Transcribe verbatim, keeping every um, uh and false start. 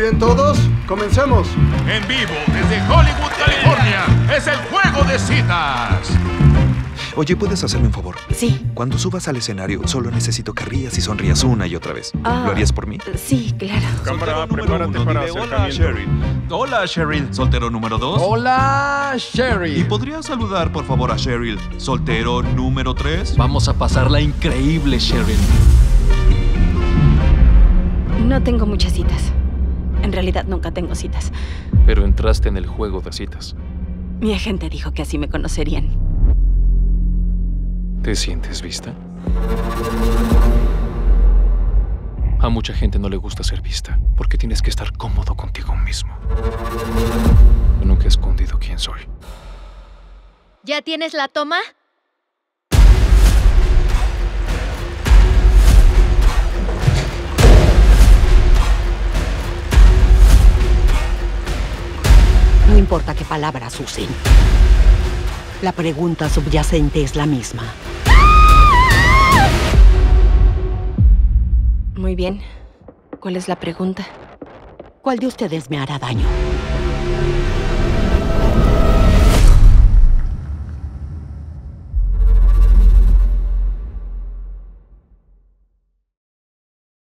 bien todos? Comencemos. En vivo desde Hollywood, California, es el Juego de Citas. Oye, ¿puedes hacerme un favor? Sí. Cuando subas al escenario, solo necesito que rías y sonrías una y otra vez. Ah, ¿Lo harías por mí? Sí, claro. Cámara, prepárate para Hola, acercamiento. Cheryl. Hola, Cheryl. ¿Soltero número dos? Hola, ¿Y Sherry. podrías saludar, por favor, a Cheryl? ¿Soltero número tres? Vamos a pasarla increíble, Cheryl. No tengo muchas citas. En realidad nunca tengo citas. Pero entraste en el juego de citas. Mi agente dijo que así me conocerían. ¿Te sientes vista? A mucha gente no le gusta ser vista, porque tienes que estar cómodo contigo mismo. Yo nunca he escondido quién soy. ¿Ya tienes la toma? No importa qué palabras usen. La pregunta subyacente es la misma. Muy bien. ¿Cuál es la pregunta? ¿Cuál de ustedes me hará daño?